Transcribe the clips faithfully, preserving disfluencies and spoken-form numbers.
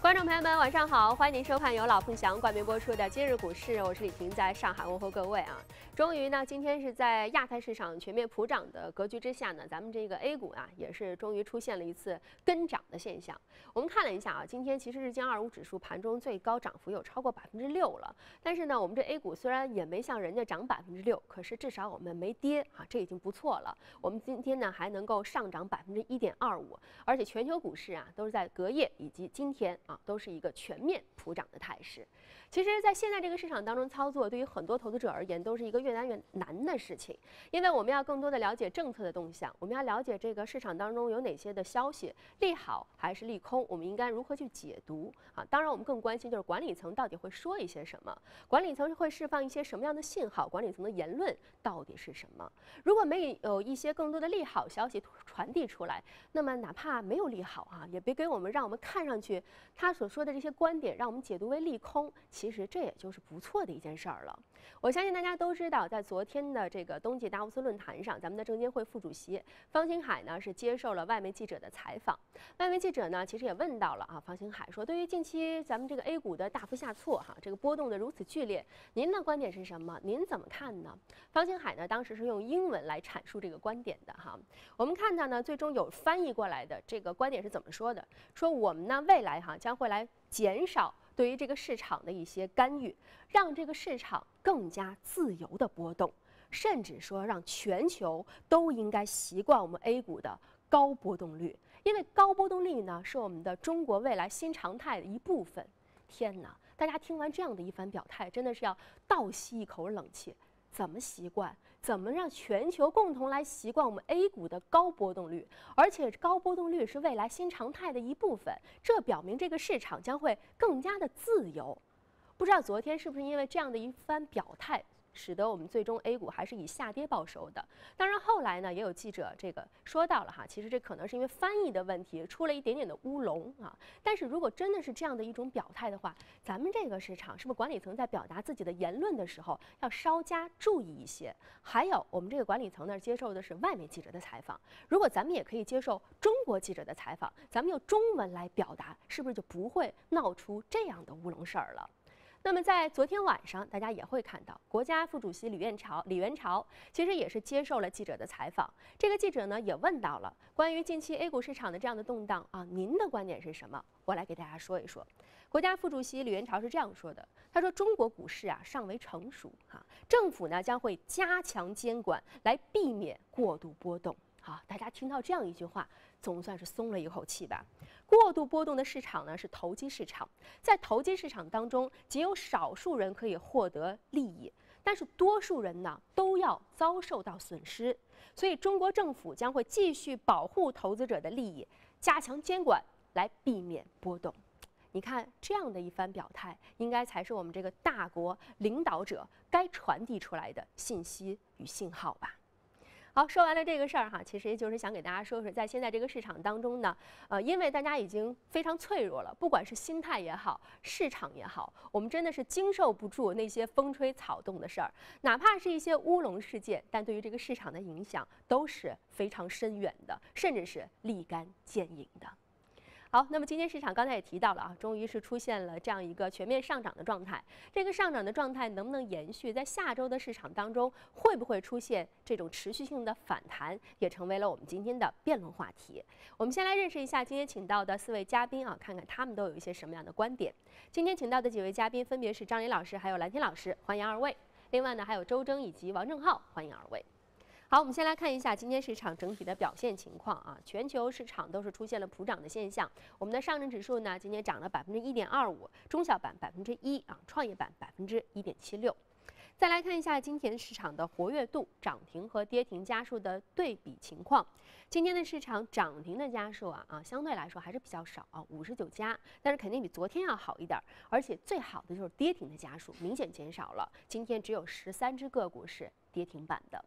观众朋友们，晚上好，欢迎您收看由老凤祥冠名播出的今日股市，我是李婷，在上海问候各位啊。终于呢，今天是在亚太市场全面普涨的格局之下呢，咱们这个 A 股啊，也是终于出现了一次跟涨的现象。我们看了一下啊，今天其实日经二五指数盘中最高涨幅有超过百分之六了，但是呢，我们这 A 股虽然也没像人家涨百分之六，可是至少我们没跌啊，这已经不错了。我们今天呢还能够上涨百分之一点二五，而且全球股市啊都是在隔夜以及今天啊都是一个全面普涨的态势。其实，在现在这个市场当中操作，对于很多投资者而言都是一个越来越难的事情，因为我们要更多的了解政策的动向，我们要了解这个市场当中有哪些的消息利好还是利空，我们应该如何去解读啊？当然，我们更关心就是管理层到底会说一些什么，管理层会释放一些什么样的信号，管理层的言论到底是什么？如果没有一些更多的利好消息传递出来，那么哪怕没有利好啊，也别给我们让我们看上去他所说的这些观点让我们解读为利空，其实这也就是不错的一件事儿了。我相信大家都知道，在昨天的这个冬季达沃斯论坛上，咱们的证监会副主席方星海呢是接受了外媒记者的采访。外媒记者呢其实也问到了啊，方星海说，对于近期咱们这个 A 股的大幅下挫哈，这个波动的如此剧烈，您的观点是什么？您怎么看呢？方星海呢当时是用英文来阐述这个观点的哈。我们看到呢，最终有翻译过来的这个观点是怎么说的？说我们呢未来哈将会来减少对于这个市场的一些干预，让这个市场更加自由的波动，甚至说让全球都应该习惯我们 A 股的高波动率，因为高波动率呢是我们的中国未来新常态的一部分。天哪，大家听完这样的一番表态，真的是要倒吸一口冷气。怎么习惯？怎么让全球共同来习惯我们 A 股的高波动率？而且高波动率是未来新常态的一部分，这表明这个市场将会更加的自由。不知道昨天是不是因为这样的一番表态，使得我们最终 A 股还是以下跌报收的。当然后来呢，也有记者这个说到了哈，其实这可能是因为翻译的问题出了一点点的乌龙啊。但是如果真的是这样的一种表态的话，咱们这个市场是不是管理层在表达自己的言论的时候要稍加注意一些？还有我们这个管理层呢接受的是外媒记者的采访，如果咱们也可以接受中国记者的采访，咱们用中文来表达，是不是就不会闹出这样的乌龙事儿了？那么在昨天晚上，大家也会看到，国家副主席李元朝，李元朝其实也是接受了记者的采访。这个记者呢也问到了关于近期 A 股市场的这样的动荡啊，您的观点是什么？我来给大家说一说。国家副主席李元朝是这样说的，他说中国股市啊尚未成熟啊，政府呢将会加强监管来避免过度波动。好，大家听到这样一句话，总算是松了一口气吧。过度波动的市场呢是投机市场，在投机市场当中，仅有少数人可以获得利益，但是多数人呢都要遭受到损失。所以中国政府将会继续保护投资者的利益，加强监管来避免波动。你看这样的一番表态，应该才是我们这个大国领导者该传递出来的信息与信号吧。好，说完了这个事儿哈，其实也就是想给大家说说，在现在这个市场当中呢，呃，因为大家已经非常脆弱了，不管是心态也好，市场也好，我们真的是经受不住那些风吹草动的事儿，哪怕是一些乌龙事件，但对于这个市场的影响都是非常深远的，甚至是立竿见影的。好，那么今天市场刚才也提到了啊，终于是出现了这样一个全面上涨的状态。这个上涨的状态能不能延续，在下周的市场当中会不会出现这种持续性的反弹，也成为了我们今天的辩论话题。我们先来认识一下今天请到的四位嘉宾啊，看看他们都有一些什么样的观点。今天请到的几位嘉宾分别是张林老师还有蓝天老师，欢迎二位。另外呢还有周征以及王正浩，欢迎二位。好，我们先来看一下今天市场整体的表现情况啊。全球市场都是出现了普涨的现象。我们的上证指数呢，今天涨了百分之一点二五，中小板百分之一啊，创业板百分之一点七六。再来看一下今天市场的活跃度、涨停和跌停家数的对比情况。今天的市场涨停的家数啊啊，相对来说还是比较少啊，五十九家，但是肯定比昨天要好一点。而且最好的就是跌停的家数明显减少了，今天只有十三只个股是跌停板的。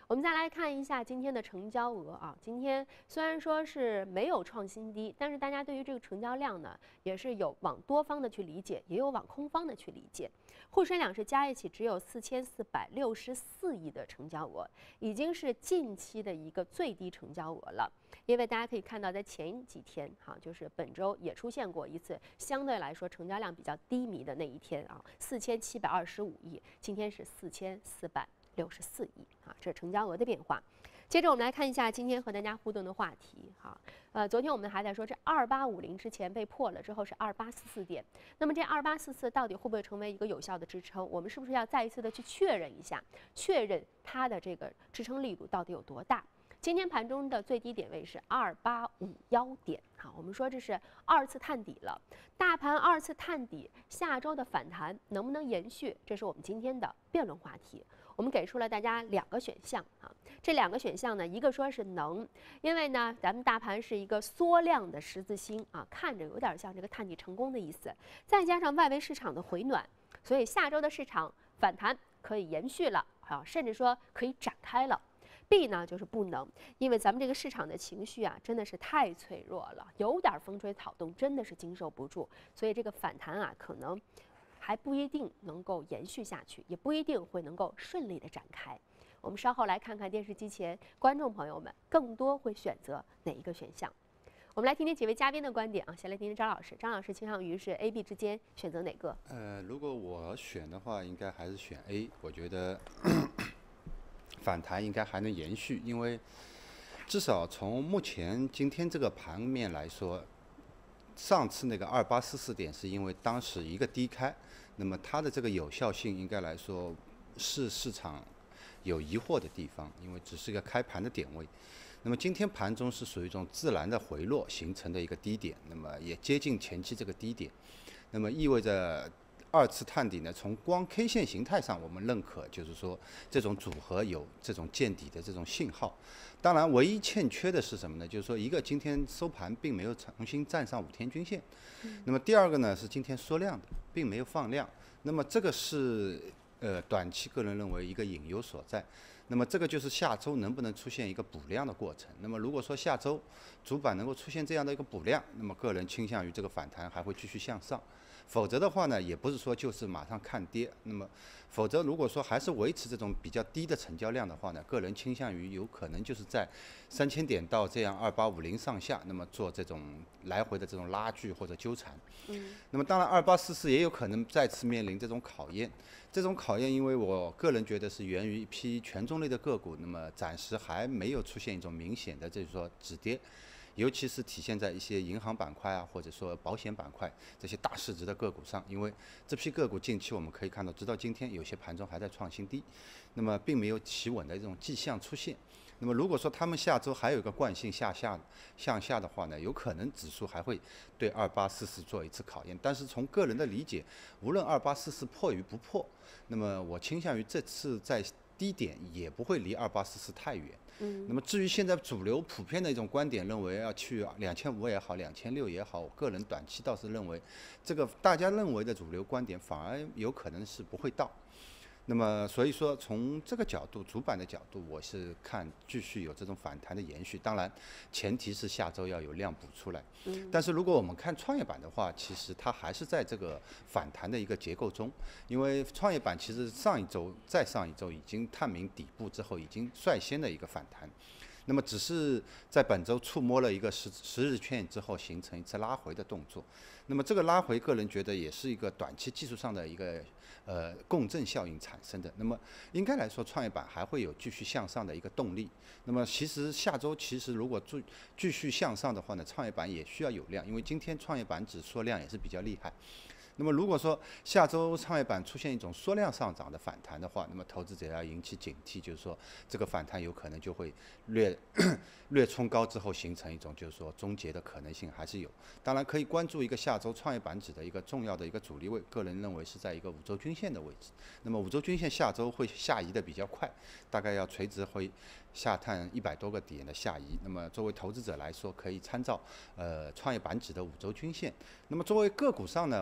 我们再来看一下今天的成交额啊，今天虽然说是没有创新低，但是大家对于这个成交量呢，也是有往多方的去理解，也有往空方的去理解。沪深两市加一起只有四千四百六十四亿的成交额，已经是近期的一个最低成交额了。因为大家可以看到，在前几天哈、啊，就是本周也出现过一次相对来说成交量比较低迷的那一天啊，四千七百二十五亿，今天是四千四百六十四亿啊，这是成交额的变化。接着我们来看一下今天和大家互动的话题哈，呃，昨天我们还在说这二八五零之前被破了之后是二八四四点，那么这二八四四到底会不会成为一个有效的支撑？我们是不是要再一次的去确认一下，确认它的这个支撑力度到底有多大？今天盘中的最低点位是二八五幺点，好，我们说这是二次探底了。大盘二次探底，下周的反弹能不能延续？这是我们今天的辩论话题。我们给出了大家两个选项啊，这两个选项呢，一个说是能，因为呢，咱们大盘是一个缩量的十字星啊，看着有点像这个探底成功的意思，再加上外围市场的回暖，所以下周的市场反弹可以延续了啊，甚至说可以展开了。B 呢就是不能，因为咱们这个市场的情绪啊真的是太脆弱了，有点风吹草动真的是经受不住，所以这个反弹啊可能还不一定能够延续下去，也不一定会能够顺利的展开。我们稍后来看看电视机前观众朋友们更多会选择哪一个选项。我们来听听几位嘉宾的观点啊，先来听听张老师。张老师倾向于是 A、B 之间选择哪个？ 呃，如果我选的话，应该还是选 A。我觉得反弹应该还能延续，因为至少从目前今天这个盘面来说，上次那个二八四四点是因为当时一个低开，那么它的这个有效性应该来说是市场有疑惑的地方，因为只是一个开盘的点位。那么今天盘中是属于一种自然的回落形成的一个低点，那么也接近前期这个低点，那么意味着二次探底呢，从光 K 线形态上我们认可，就是说这种组合有这种见底的这种信号。当然，唯一欠缺的是什么呢？就是说一个今天收盘并没有重新站上五天均线，那么第二个呢是今天缩量的，并没有放量，那么这个是呃短期个人认为一个隐忧所在。那么这个就是下周能不能出现一个补量的过程。那么如果说下周主板能够出现这样的一个补量，那么个人倾向于这个反弹还会继续向上。否则的话呢，也不是说就是马上看跌。那么，否则如果说还是维持这种比较低的成交量的话呢，个人倾向于有可能就是在三千点到这样二八五零上下，那么做这种来回的这种拉锯或者纠缠。嗯。那么当然，二八四四也有可能再次面临这种考验。这种考验，因为我个人觉得是源于一批权重类的个股，那么暂时还没有出现一种明显的，就是说止跌。尤其是体现在一些银行板块啊，或者说保险板块这些大市值的个股上，因为这批个股近期我们可以看到，直到今天有些盘中还在创新低，那么并没有企稳的这种迹象出现。那么如果说他们下周还有一个惯性向下向下的话呢，有可能指数还会对二八四四做一次考验。但是从个人的理解，无论二八四四破与不破，那么我倾向于这次在低点也不会离二八四四太远。嗯，那么至于现在主流普遍的一种观点，认为要去两千五也好，两千六也好，我个人短期倒是认为，这个大家认为的主流观点反而有可能是不会到。那么所以说从这个角度，主板的角度，我是看继续有这种反弹的延续，当然前提是下周要有量补出来。嗯，但是如果我们看创业板的话，其实它还是在这个反弹的一个结构中，因为创业板其实上一周再上一周已经探明底部之后，已经率先的一个反弹。那么只是在本周触摸了一个十十日线之后，形成一次拉回的动作。那么这个拉回，个人觉得也是一个短期技术上的一个呃共振效应产生的。那么应该来说，创业板还会有继续向上的一个动力。那么其实下周其实如果继继续向上的话呢，创业板也需要有量，因为今天创业板指数量也是比较厉害。那么如果说下周创业板出现一种缩量上涨的反弹的话，那么投资者要引起警惕，就是说这个反弹有可能就会略略冲高之后形成一种就是说终结的可能性还是有。当然可以关注一个下周创业板指的一个重要的一个阻力位，个人认为是在一个五周均线的位置。那么五周均线下周会下移的比较快，大概要垂直会下探一百多个点的下移。那么作为投资者来说，可以参照呃创业板指的五周均线。那么作为个股上呢，我觉得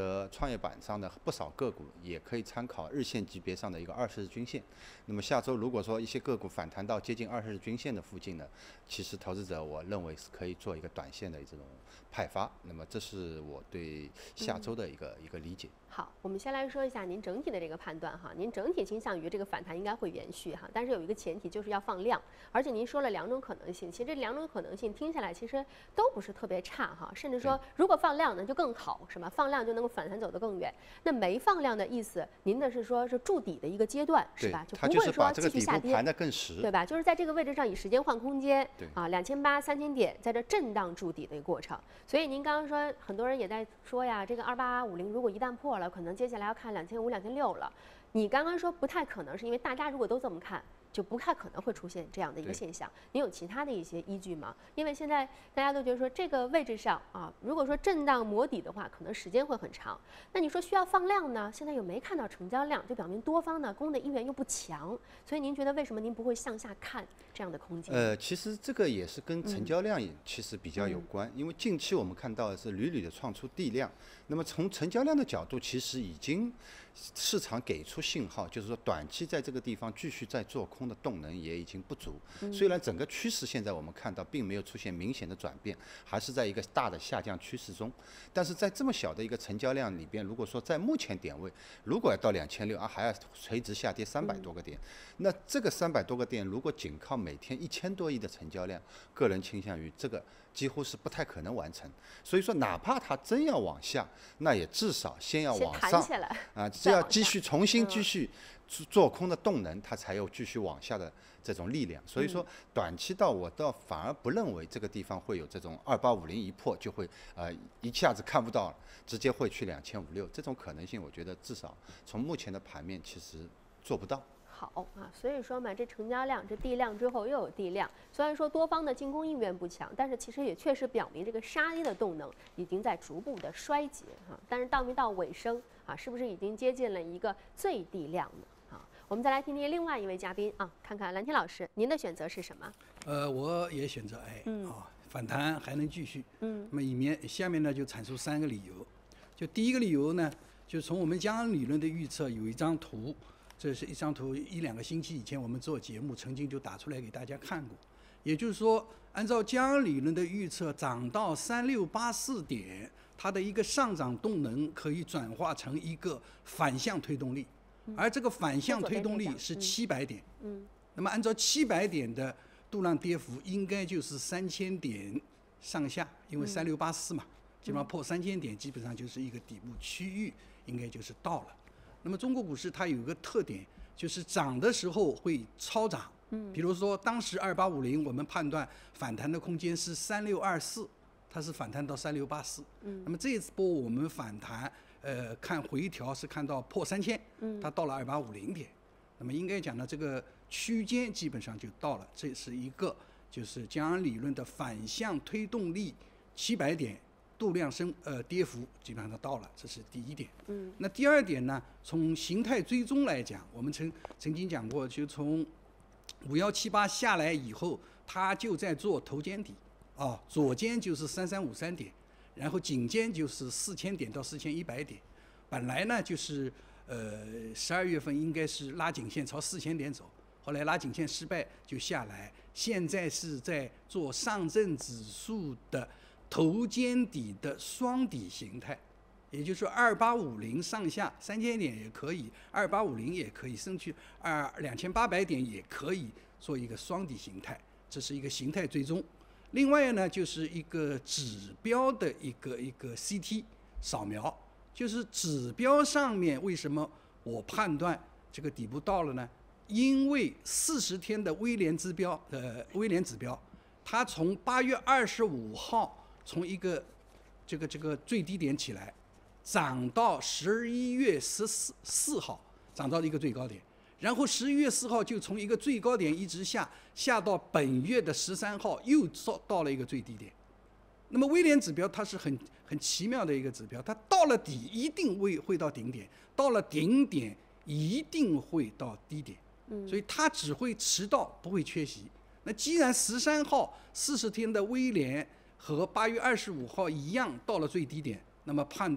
者创业板上的不少个股也可以参考日线级别上的一个二十日均线。那么下周如果说一些个股反弹到接近二十日均线的附近呢，其实投资者我认为是可以做一个短线的这种派发。那么这是我对下周的一个、嗯、一个理解。 好，我们先来说一下您整体的这个判断哈，您整体倾向于这个反弹应该会延续哈，但是有一个前提就是要放量，而且您说了两种可能性，其实这两种可能性听下来其实都不是特别差哈，甚至说如果放量呢就更好，是吧？放量就能够反弹走得更远。那没放量的意思，您的是说是筑底的一个阶段，是吧？就不会说继续下跌， 盘得更实， 对吧？就是在这个位置上以时间换空间， 对啊，两千八、三千点在这震荡筑底的一个过程。所以您刚刚说，很多人也在说呀，这个二八五零如果一旦破了，可能接下来要看两千五、两千六了。你刚刚说不太可能，是因为大家如果都这么看，就不太可能会出现这样的一个现象。你有其他的一些依据吗？因为现在大家都觉得说这个位置上啊，如果说震荡磨底的话，可能时间会很长。那你说需要放量呢？现在又没看到成交量，就表明多方呢攻的意愿又不强。所以您觉得为什么您不会向下看这样的空间？ 呃，其实这个也是跟成交量也其实比较有关，嗯、因为近期我们看到的是屡屡的创出地量。那么从成交量的角度，其实已经市场给出信号，就是说短期在这个地方继续在做空的动能也已经不足。虽然整个趋势现在我们看到并没有出现明显的转变，还是在一个大的下降趋势中，但是在这么小的一个成交量里边，如果说在目前点位，如果要到两千六啊，还要垂直下跌三百多个点，那这个三百多个点如果仅靠每天一千多亿的成交量，个人倾向于这个几乎是不太可能完成。所以说，哪怕它真要往下，那也至少先要往上啊，只要继续重新继续做空的动能，它才有继续往下的这种力量。所以说，短期到我倒反而不认为这个地方会有这种二八五零一破就会呃一下子看不到了，直接会去两千五六这种可能性，我觉得至少从目前的盘面其实做不到。 好啊，所以说嘛，这成交量这地量之后又有地量，虽然说多方的进攻意愿不强，但是其实也确实表明这个杀跌的动能已经在逐步的衰竭哈、啊。但是到没到尾声啊，是不是已经接近了一个最低量呢？啊，我们再来听听另外一位嘉宾啊，看看蓝天老师，您的选择是什么？ 呃，我也选择 A、嗯、啊，反弹还能继续。嗯，那么里面下面呢就阐述三个理由。就第一个理由呢，就从我们江恩理论的预测有一张图。这是一张图，一两个星期以前我们做节目曾经就打出来给大家看过。也就是说，按照江恩理论的预测，涨到三六八四点，它的一个上涨动能可以转化成一个反向推动力，而这个反向推动力是七百点。嗯。那么按照七百点的度量跌幅，应该就是三千点上下，因为三六八四嘛，基本上破三千点，基本上就是一个底部区域，应该就是到了。那么中国股市它有一个特点，就是涨的时候会超涨。嗯，比如说当时二八五零，我们判断反弹的空间是三六二四，它是反弹到三六八四。嗯，那么这一波我们反弹，呃，看回调是看到破三千，嗯，它到了二八五零点。那么应该讲呢，这个区间基本上就到了，这是一个就是江恩理论的反向推动力七百点。度量升呃跌幅基本上到了，这是第一点。嗯，那第二点呢？从形态追踪来讲，我们曾曾经讲过，就从五幺七八下来以后，它就在做头肩底，啊，左肩就是三三五三点，然后颈肩就是四千点到四千一百点。本来呢就是呃十二月份应该是拉颈线朝四千点走，后来拉颈线失败就下来，现在是在做上证指数的头肩底的双底形态，也就是说二八五零上下三千点也可以，二八五零也可以，甚至二两千八百点也可以做一个双底形态，这是一个形态追踪。另外呢，就是一个指标的一个一个 C T 扫描，就是指标上面为什么我判断这个底部到了呢？因为四十天的威廉指标，呃，威廉指标，它从八月二十五号。从一个这个这个最低点起来，涨到十一月十四四号，涨到一个最高点，然后十一月四号就从一个最高点一直下下到本月的十三号，又到到了一个最低点。那么威廉指标它是很很奇妙的一个指标，它到了底一定会会到顶点，到了顶点一定会到低点，所以它只会迟到不会缺席。那既然十三号四十天的威廉和八月二十五号一样到了最低点，那么判断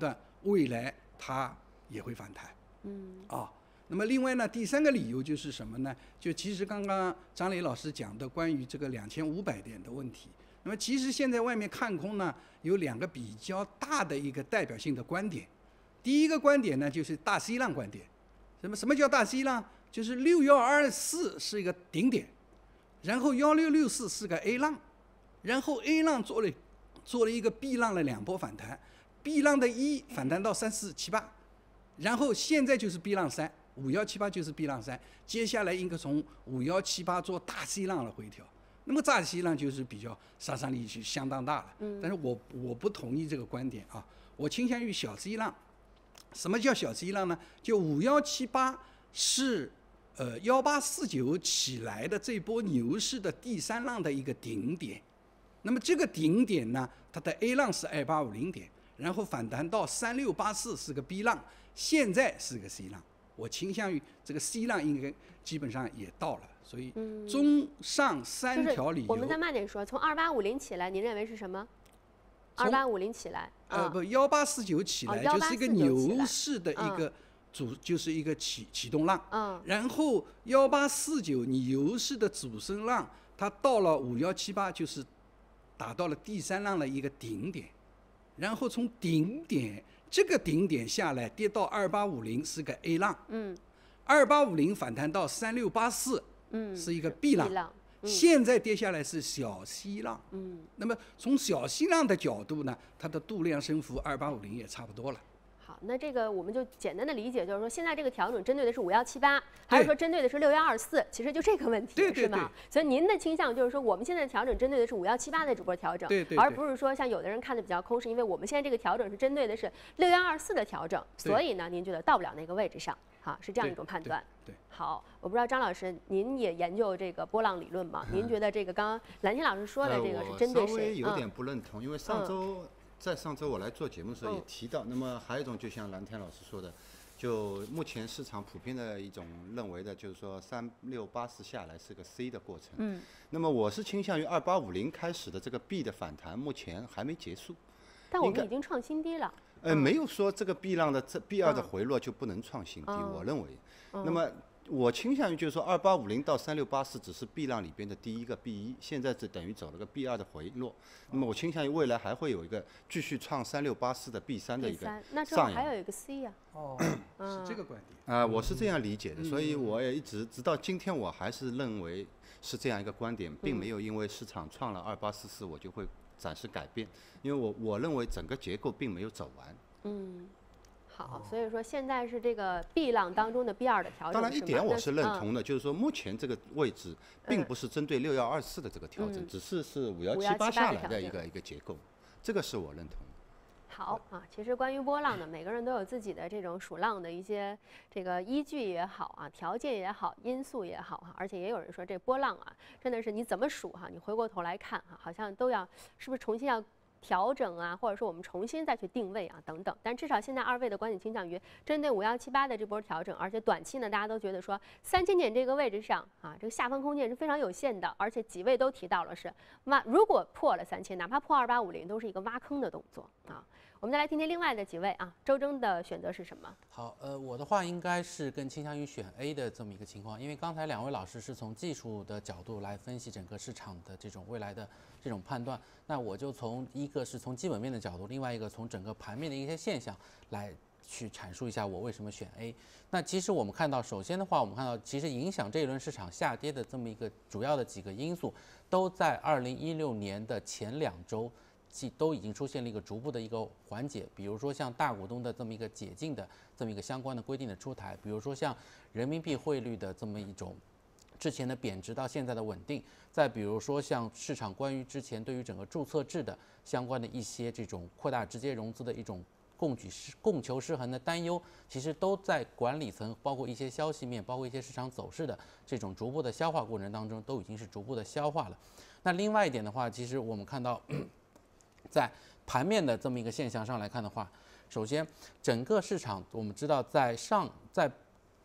未来它也会反弹。 嗯。 啊，那么另外呢，第三个理由就是什么呢？就其实刚刚张磊老师讲的关于这个两千五百点的问题。那么其实现在外面看空呢，有两个比较大的一个代表性的观点。第一个观点呢，就是大 C 浪观点。什么什么叫大 C 浪？就是六幺二四是一个顶点，然后幺六六四是个 A 浪，然后 A 浪做了做了一个 B 浪的两波反弹 ，B 浪的一反弹到三四七八，然后现在就是 B 浪三，五幺七八就是 B 浪三，接下来应该从五幺七八做大 C 浪的回调。那么大 C 浪就是比较杀伤力是相当大了，但是我我不同意这个观点啊，我倾向于小 C 浪。什么叫小 C 浪呢？就五幺七八是呃幺八四九起来的这波牛市的第三浪的一个顶点，那么这个顶点呢，它的 A 浪是二八五零点，然后反弹到三六八四是个 B 浪，现在是个 C 浪，我倾向于这个 C 浪应该基本上也到了。所以中上三条理由， 就是、我们再慢点说，从二八五零起来，您认为是什么？二八五零起来， 呃不，幺八四九起来就是一个牛市的一个主， 嗯、 就是一个启启动浪。 嗯。 然后幺八四九牛市的主升浪，它到了五幺七八，就是达到了第三浪的一个顶点，然后从顶点这个顶点下来跌到二八五零是个 A 浪。 嗯。 二八五零反弹到三六八四。 嗯， 是一个 B 浪， B 浪嗯、现在跌下来是小 C 浪。 嗯， 那么从小 C 浪的角度呢，它的度量升幅二八五零也差不多了。 好，那这个我们就简单的理解，就是说现在这个调整针对的是五幺七八，还是说针对的是六幺二四？其实就这个问题， 对对对是吗？所以您的倾向就是说，我们现在的调整针对的是五幺七八的这波调整， 对对对， 而不是说像有的人看的比较空，是因为我们现在这个调整是针对的是六幺二四的调整，所以呢，您觉得到不了那个位置上，好，是这样一种判断。 对。对对好，我不知道张老师，您也研究这个波浪理论吗？您觉得这个刚刚蓝天老师说的这个是针对谁？ 呃、我稍微有点不认同， 嗯、 因为上周、嗯、在上周我来做节目的时候也提到，嗯、那么还有一种就像蓝天老师说的，就目前市场普遍的一种认为的，就是说三六八四下来是个 C 的过程。 嗯。 那么我是倾向于二八五零开始的这个 B 的反弹，目前还没结束。 但我们已经创新低了。 呃，没有说这个 B 浪的这 B 二的回落就不能创新低， 嗯、 我认为。 嗯、 那么我倾向于就是说，二八五零到三六八四只是 B 浪里边的第一个 B 一，现在只等于走了个 B 二的回落。那么我倾向于未来还会有一个继续创三六八四的 B 三的一个上扬。 那之后还有一个 C 呀、 啊。哦，是这个观点。 啊、呃，我是这样理解的，所以我也一直直到今天我还是认为是这样一个观点，并没有因为市场创了二八四四我就会暂时改变，因为我我认为整个结构并没有走完。 嗯。好，所以说现在是这个 B 浪当中的 B 二的调整。 当然一点我是认同的， 嗯、 就是说目前这个位置并不是针对六幺二四的这个调整， 嗯、 只是是五幺七八下来的一个一个结构，这个是我认同的。 好啊，其实关于波浪呢，每个人都有自己的这种数浪的一些这个依据也好啊，条件也好，因素也好哈，而且也有人说这波浪啊，真的是你怎么数哈，你回过头来看哈，好像都要是不是重新要调整啊，或者说我们重新再去定位啊等等，但至少现在二位的观点倾向于针对五幺七八的这波调整，而且短期呢，大家都觉得说三千点这个位置上啊，这个下方空间是非常有限的，而且几位都提到了是挖，如果破了三千，哪怕破二八五零，都是一个挖坑的动作啊。我们再来听听另外的几位啊，周征的选择是什么？ 好，呃，我的话应该是更倾向于选 A 的这么一个情况，因为刚才两位老师是从技术的角度来分析整个市场的这种未来的这种判断，那我就从一个是从基本面的角度，另外一个从整个盘面的一些现象来去阐述一下我为什么选 A。那其实我们看到，首先的话，我们看到其实影响这一轮市场下跌的这么一个主要的几个因素，都在二零一六年的前两周。都已经出现了一个逐步的一个缓解，比如说像大股东的这么一个解禁的这么一个相关的规定的出台，比如说像人民币汇率的这么一种之前的贬值到现在的稳定，再比如说像市场关于之前对于整个注册制的相关的一些这种扩大直接融资的一种供给失供求失衡的担忧，其实都在管理层包括一些消息面，包括一些市场走势的这种逐步的消化过程当中，都已经是逐步的消化了。那另外一点的话，其实我们看到。在盘面的这么一个现象上来看的话，首先整个市场我们知道在上在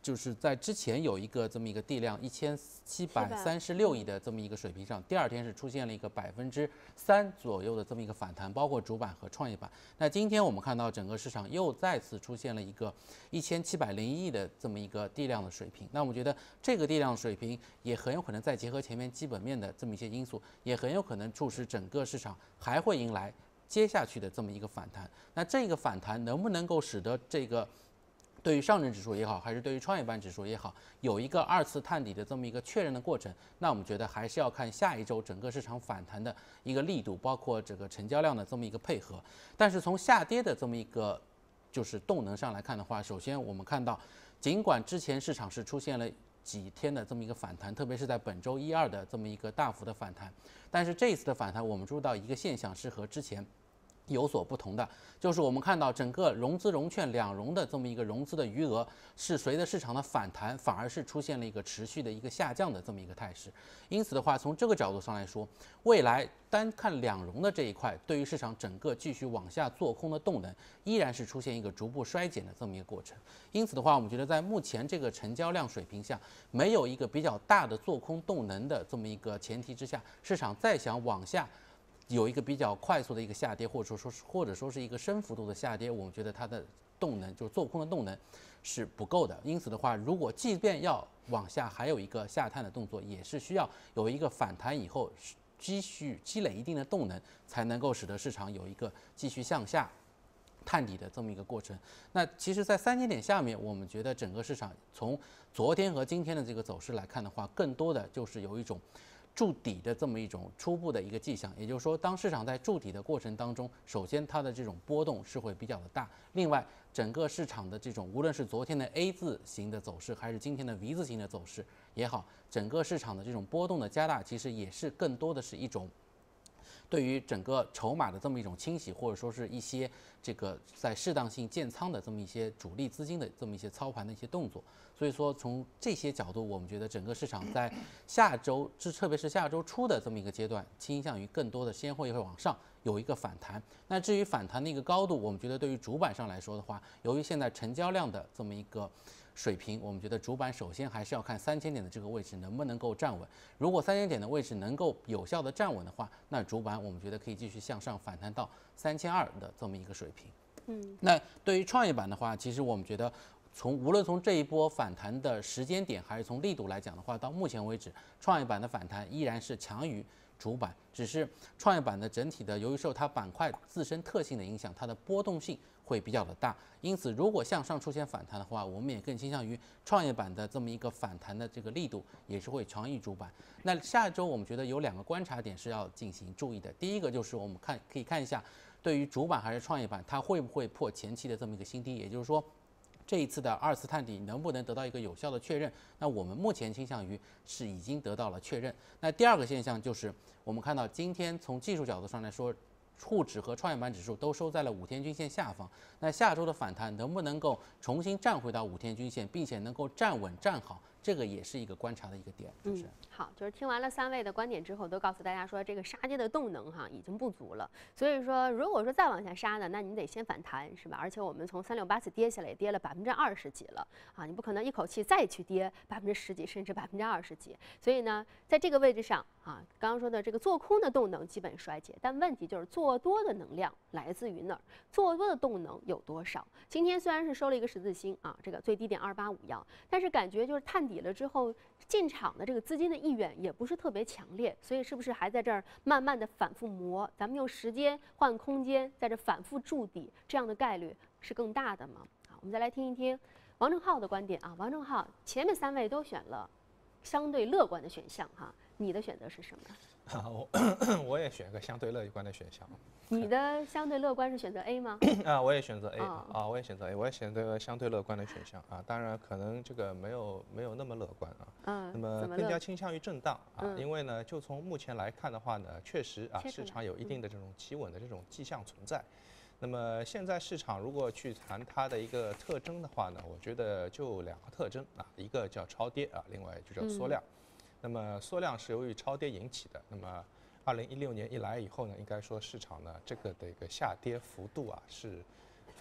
就是在之前有一个这么一个地量一千七百三十六亿的这么一个水平上，第二天是出现了一个百分之三左右的这么一个反弹，包括主板和创业板。那今天我们看到整个市场又再次出现了一个一千七百零一亿的这么一个地量的水平。那我们觉得这个地量水平也很有可能再结合前面基本面的这么一些因素，也很有可能促使整个市场还会迎来接下去的这么一个反弹。那这个反弹能不能够使得这个对于上证指数也好，还是对于创业板指数也好，有一个二次探底的这么一个确认的过程，那我们觉得还是要看下一周整个市场反弹的一个力度，包括这个成交量的这么一个配合。但是从下跌的这么一个就是动能上来看的话，首先我们看到，尽管之前市场是出现了几天的这么一个反弹，特别是在本周一二的这么一个大幅的反弹，但是这一次的反弹，我们注意到一个现象是和之前有所不同的，就是我们看到整个融资融券两融的这么一个融资的余额是随着市场的反弹，反而是出现了一个持续的一个下降的这么一个态势。因此的话，从这个角度上来说，未来单看两融的这一块，对于市场整个继续往下做空的动能，依然是出现一个逐步衰减的这么一个过程。因此的话，我们觉得在目前这个成交量水平下，没有一个比较大的做空动能的这么一个前提之下，市场再想往下有一个比较快速的一个下跌，或者说是或者说是一个深幅度的下跌，我们觉得它的动能就是做空的动能是不够的。因此的话，如果即便要往下还有一个下探的动作，也是需要有一个反弹以后继续积累一定的动能，才能够使得市场有一个继续向下探底的这么一个过程。那其实，在三千点下面，我们觉得整个市场从昨天和今天的这个走势来看的话，更多的就是有一种筑底的这么一种初步的一个迹象。也就是说，当市场在筑底的过程当中，首先它的这种波动是会比较的大，另外整个市场的这种无论是昨天的 A 字形的走势，还是今天的 V 字形的走势也好，整个市场的这种波动的加大，其实也是更多的是一种对于整个筹码的这么一种清洗，或者说是一些这个在适当性建仓的这么一些主力资金的这么一些操盘的一些动作。所以说，从这些角度，我们觉得整个市场在下周，特别是下周初的这么一个阶段，倾向于更多的先会会往上有一个反弹。那至于反弹的一个高度，我们觉得对于主板上来说的话，由于现在成交量的这么一个水平，我们觉得主板首先还是要看三千点的这个位置能不能够站稳。如果三千点的位置能够有效的站稳的话，那主板我们觉得可以继续向上反弹到三千二的这么一个水平。嗯，那对于创业板的话，其实我们觉得从无论从这一波反弹的时间点，还是从力度来讲的话，到目前为止，创业板的反弹依然是强于主板，只是创业板的整体的由于受它板块自身特性的影响，它的波动性会比较的大。因此，如果向上出现反弹的话，我们也更倾向于创业板的这么一个反弹的这个力度也是会强于主板。那下周我们觉得有两个观察点是要进行注意的，第一个就是我们看可以看一下，对于主板还是创业板，它会不会破前期的这么一个新低，也就是说，这一次的二次探底能不能得到一个有效的确认？那我们目前倾向于是已经得到了确认。那第二个现象就是我们看到今天从技术角度上来说，沪指和创业板指数都收在了五天均线下方。那下周的反弹能不能够重新站回到五天均线，并且能够站稳站好，这个也是一个观察的一个点。主持人， 嗯，好，就是听完了三位的观点之后，都告诉大家说这个杀跌的动能哈已经不足了。所以说，如果说再往下杀呢，那你得先反弹，是吧？而且我们从三六八四跌下来，也跌了百分之二十几了啊，你不可能一口气再去跌百分之十几，甚至百分之二十几。所以呢，在这个位置上啊，刚刚说的这个做空的动能基本衰竭，但问题就是做多的能量来自于哪儿？做多的动能有多少？今天虽然是收了一个十字星啊，这个最低点二八五幺，但是感觉就是探底了之后进场的这个资金的意愿也不是特别强烈，所以是不是还在这儿慢慢的反复磨？咱们用时间换空间，在这反复筑底，这样的概率是更大的吗？好，我们再来听一听王正浩的观点啊。王正浩，前面三位都选了相对乐观的选项哈，你的选择是什么？ 啊，我我也选个相对乐观的选项。 你的相对乐观是选择 A 吗？ 啊，我也选择 A、 哦、 啊，我也选择 A， 我也选择相对乐观的选项啊。当然，可能这个没有没有那么乐观啊。 嗯。 那么更加倾向于震荡啊，嗯、因为呢，就从目前来看的话呢，确实啊，市场有一定的这种企稳的这种迹象存在。那么现在市场如果去谈它的一个特征的话呢，我觉得就两个特征啊，一个叫超跌啊，另外就叫缩量。嗯、那么缩量是由于超跌引起的。那么二零一六年一来以后呢，应该说市场呢这个的一个下跌幅度啊是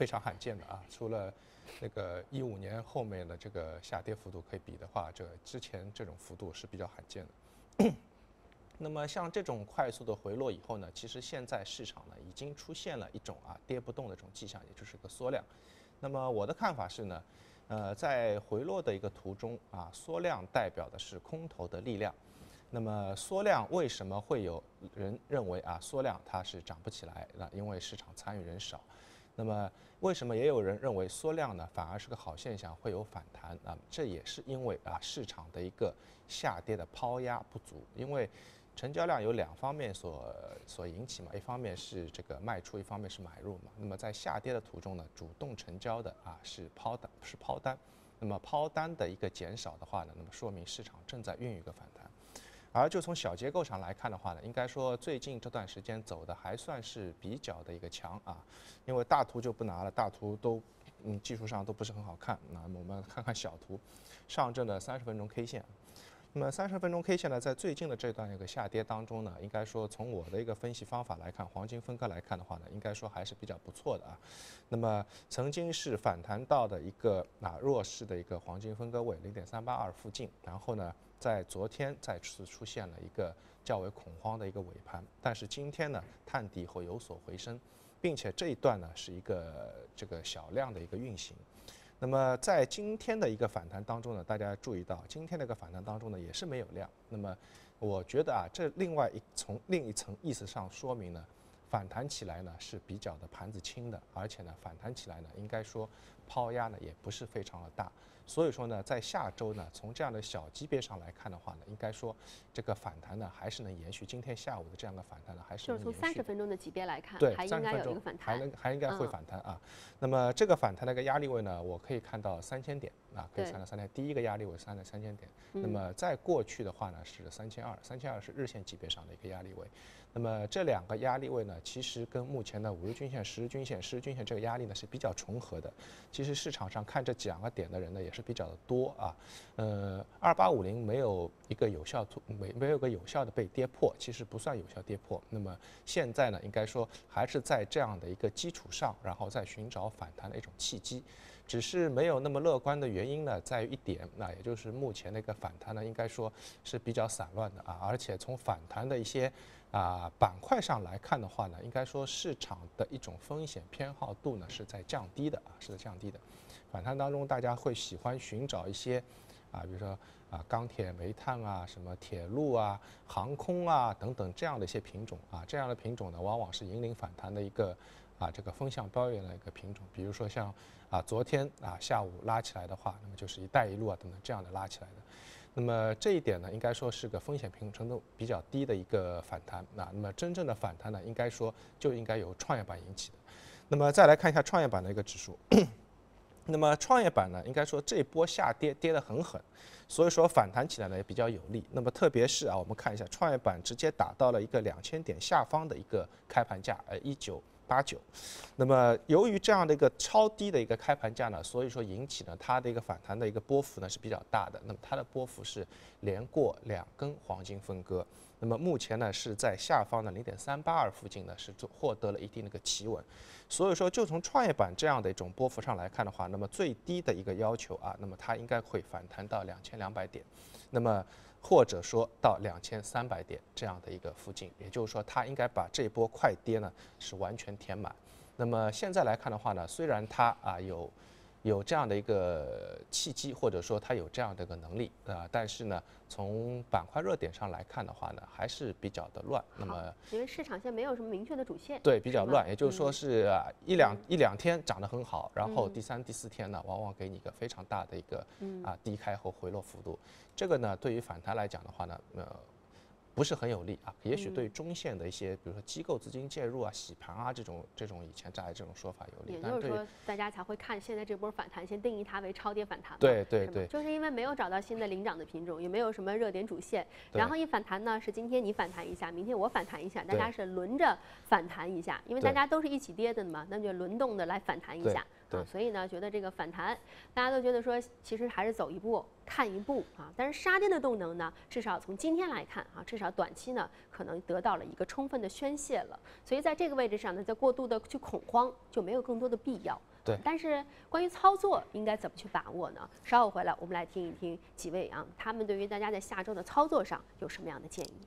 非常罕见的啊，除了那个一五年后面的这个下跌幅度可以比的话，这之前这种幅度是比较罕见的。那么像这种快速的回落以后呢，其实现在市场呢已经出现了一种啊跌不动的这种迹象，也就是个缩量。那么我的看法是呢，呃，在回落的一个途中啊，缩量代表的是空头的力量。那么缩量为什么会有人认为啊缩量它是涨不起来？那因为市场参与人少。那么为什么也有人认为缩量呢反而是个好现象，会有反弹啊？这也是因为啊市场的一个下跌的抛压不足，因为成交量有两方面所所引起嘛，一方面是这个卖出，一方面是买入嘛。那么在下跌的途中呢，主动成交的啊是抛单是抛单，那么抛单的一个减少的话呢，那么说明市场正在孕育一个反弹。而就从小结构上来看的话呢，应该说最近这段时间走的还算是比较的一个强啊，因为大图就不拿了，大图都嗯技术上都不是很好看。那么我们看看小图，上证的三十分钟 K 线。那么三十分钟 K 线呢，在最近的这段一个下跌当中呢，应该说从我的一个分析方法来看，黄金分割来看的话呢，应该说还是比较不错的啊。那么曾经是反弹到的一个啊弱势的一个黄金分割位零点三八二附近，然后呢，在昨天再次出现了一个较为恐慌的一个尾盘，但是今天呢探底后有所回升，并且这一段呢是一个这个小量的一个运行。那么在今天的一个反弹当中呢，大家注意到今天的一个反弹当中呢也是没有量。那么我觉得啊，这另外一从另一层意思上说明呢，反弹起来呢是比较的盘子轻的，而且呢反弹起来呢应该说抛压呢也不是非常的大。所以说呢，在下周呢，从这样的小级别上来看的话呢，应该说这个反弹呢还是能延续。今天下午的这样的反弹呢，还是能延续。 就是从三十分钟的级别来看， 对， 还应该有一个反弹， 还能还应该会反弹啊。嗯、那么这个反弹的一个压力位呢，我可以看到三千点啊，可以看到三千。第一个压力位三的三千点，那么在过去的话呢是三千二，三千二是日线级别上的一个压力位。那么这两个压力位呢，其实跟目前的五日均线、十日均线、十日均线这个压力呢是比较重合的。其实市场上看这两个点的人呢也是比较的多啊。呃，二八五零没有一个有效突没没有个有效的被跌破，其实不算有效跌破。那么现在呢，应该说还是在这样的一个基础上，然后再寻找反弹的一种契机。只是没有那么乐观的原因呢，在于一点，那也就是目前的一个反弹呢，应该说是比较散乱的啊，而且从反弹的一些啊板块上来看的话呢，应该说市场的一种风险偏好度呢是在降低的啊，是在降低的。反弹当中，大家会喜欢寻找一些啊，比如说啊钢铁、煤炭啊、什么铁路啊、航空啊等等这样的一些品种啊，这样的品种呢，往往是引领反弹的一个啊这个风向标的一个品种。比如说像啊昨天啊下午拉起来的话，那么就是“一带一路”啊等等这样的拉起来的。那么这一点呢，应该说是个风险平衡程度比较低的一个反弹。那那么真正的反弹呢，应该说就应该由创业板引起的。那么再来看一下创业板的一个指数。那么创业板呢，应该说这一波下跌跌得很狠，所以说反弹起来呢也比较有利。那么特别是啊，我们看一下创业板直接打到了一个两千点下方的一个开盘价，呃一九八九。那么由于这样的一个超低的一个开盘价呢，所以说引起呢它的一个反弹的一个波幅呢是比较大的。那么它的波幅是连过两根黄金分割。那么目前呢是在下方的零点三八二附近呢是获得了一定的一个企稳。所以说，就从创业板这样的一种波幅上来看的话，那么最低的一个要求啊，那么它应该会反弹到两千两百点，那么或者说到两千三百点这样的一个附近，也就是说，它应该把这波快跌呢是完全填满。那么现在来看的话呢，虽然它啊有有这样的一个契机，或者说它有这样的一个能力啊，但是呢，从板块热点上来看的话呢，还是比较的乱。那么因为市场现在没有什么明确的主线， 对，比较乱，也就是说是啊一两一两天涨得很好，然后第三、第四天呢，往往给你一个非常大的一个啊低开后回落幅度。这个呢，对于反弹来讲的话呢，呃。不是很有利啊，也许对中线的一些，比如说机构资金介入啊、洗盘啊这种这种以前在这种说法有利， 也就是说大家才会看现在这波反弹，先定义它为超跌反弹。 对对对， 就是因为没有找到新的领涨的品种，也没有什么热点主线，然后一反弹呢是今天你反弹一下，明天我反弹一下，大家是轮着反弹一下，因为大家都是一起跌的嘛，那就轮动的来反弹一下对， 所以呢，觉得这个反弹，大家都觉得说，其实还是走一步看一步啊。但是杀跌的动能呢，至少从今天来看啊，至少短期呢，可能得到了一个充分的宣泄了。所以在这个位置上呢，再过度的去恐慌，就没有更多的必要。 对， 但是关于操作应该怎么去把握呢？稍后回来我们来听一听几位啊，他们对于大家在下周的操作上有什么样的建议。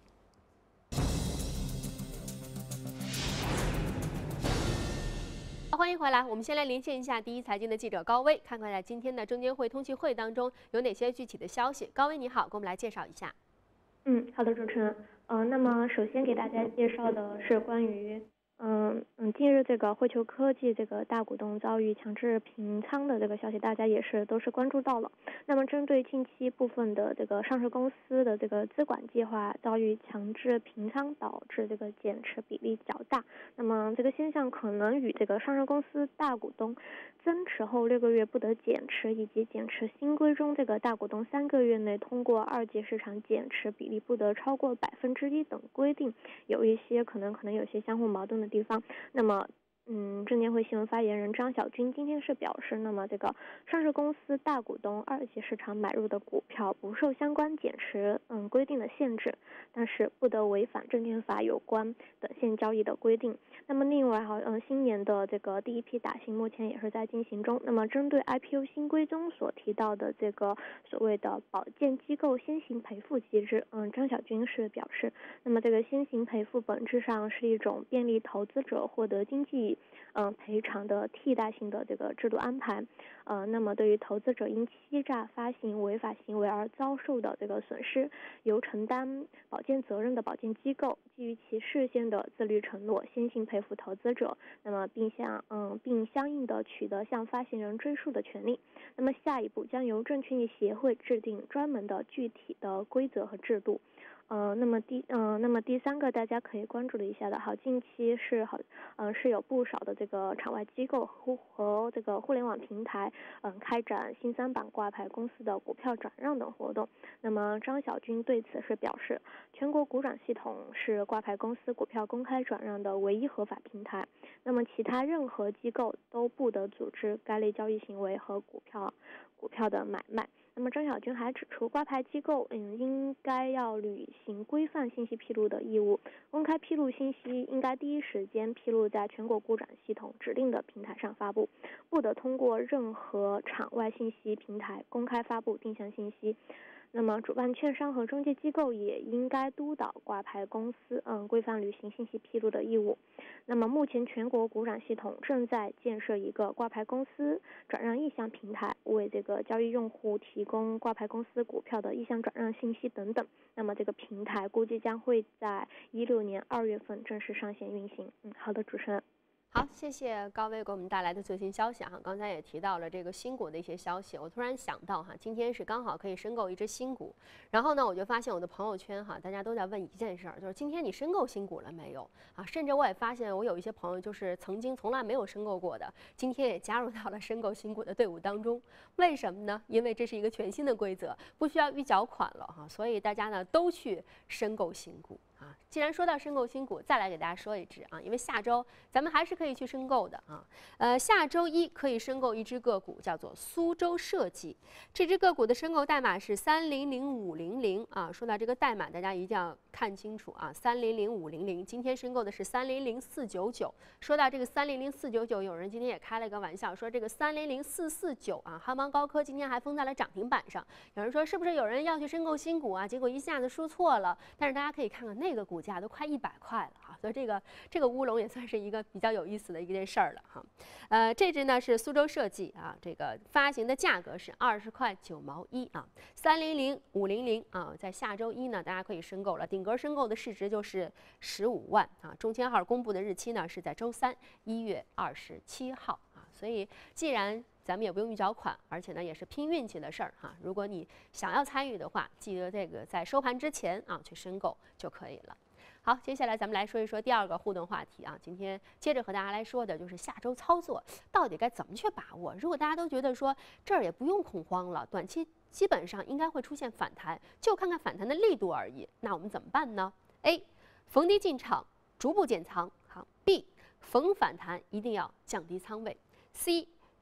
欢迎回来，我们先来连线一下第一财经的记者高威，看看在今天的证监会通气会当中有哪些具体的消息。高威你好，给我们来介绍一下。 嗯，好的，主持人。呃，那么首先给大家介绍的是关于。嗯嗯，近日这个汇球科技这个大股东遭遇强制平仓的这个消息，大家也是都是关注到了。那么针对近期部分的这个上市公司的这个资管计划遭遇强制平仓，导致这个减持比例较大，那么这个现象可能与这个上市公司大股东增持后六个月不得减持，以及减持新规中这个大股东三个月内通过二级市场减持比例不得超过百分之一等规定，有一些可能可能有些相互矛盾的地方。那么嗯，证监会新闻发言人张晓军今天是表示，那么这个上市公司大股东二级市场买入的股票不受相关减持嗯规定的限制，但是不得违反证券法有关短线交易的规定。那么另外哈，嗯，新年的这个第一批打新目前也是在进行中。那么针对 I P O 新规中所提到的这个所谓的保荐机构先行赔付机制，嗯，张晓军是表示，那么这个先行赔付本质上是一种便利投资者获得经济嗯、呃、赔偿的替代性的这个制度安排。呃，那么对于投资者因欺诈发行违法行为而遭受的这个损失，由承担保荐责任的保荐机构基于其事先的自律承诺，先行赔付投资者，那么并向嗯并相应的取得向发行人追诉的权利。那么下一步将由证券业协会制定专门的具体的规则和制度。呃，那么第呃，那么第三个大家可以关注的一下的，好，近期是好，呃，是有不少的这个场外机构和和这个互联网平台，嗯、呃，开展新三板挂牌公司的股票转让等活动。那么张晓军对此是表示，全国股转系统是挂牌公司股票公开转让的唯一合法平台，那么其他任何机构都不得组织该类交易行为和股票股票的买卖。那么张晓军还指出，挂牌机构嗯应该要履行规范信息披露的义务，公开披露信息应该第一时间披露在全国股转系统指定的平台上发布，不得通过任何场外信息平台公开发布定向信息。那么主办券商和中介机构也应该督导挂牌公司嗯规范履行信息披露的义务。那么目前全国股转系统正在建设一个挂牌公司转让意向平台，为这个交易用户提供挂牌公司股票的意向转让信息等等。那么这个平台估计将会在一六年二月份正式上线运行。嗯，好的，主持人。 好，谢谢高威给我们带来的最新消息哈。刚才也提到了这个新股的一些消息，我突然想到哈，今天是刚好可以申购一只新股，然后呢，我就发现我的朋友圈哈，大家都在问一件事儿，就是今天你申购新股了没有啊？甚至我也发现我有一些朋友就是曾经从来没有申购过的，今天也加入到了申购新股的队伍当中。为什么呢？因为这是一个全新的规则，不需要预缴款了哈，所以大家呢都去申购新股。啊，既然说到申购新股，再来给大家说一只啊，因为下周咱们还是可以去申购的啊。呃，下周一可以申购一只个股，叫做苏州设计。这只个股的申购代码是三零零五零零啊。说到这个代码，大家一定要看清楚啊，三零零五零零。今天申购的是三零零四九九。说到这个三零零四九九，有人今天也开了一个玩笑，说这个三零零四四九啊，汉邦高科今天还封在了涨停板上。有人说是不是有人要去申购新股啊？结果一下子输错了。但是大家可以看看那个股价都快一百块了哈，所以这个这个乌龙也算是一个比较有意思的一件事儿了哈。呃，这只呢是苏州设计啊，这个发行的价格是二十块九毛一啊，三零零五零零啊，在下周一呢大家可以申购了，顶格申购的市值就是十五万啊，中签号公布的日期呢是在周三一月二十七号啊，所以既然咱们也不用预缴款，而且呢也是拼运气的事儿哈。如果你想要参与的话，记得这个在收盘之前啊去申购就可以了。好，接下来咱们来说一说第二个互动话题啊。今天接着和大家来说的就是下周操作到底该怎么去把握。如果大家都觉得说这儿也不用恐慌了，短期基本上应该会出现反弹，就看看反弹的力度而已。那我们怎么办呢 ？A. 逢低进场，逐步减仓。好 ，B. 逢反弹一定要降低仓位。C.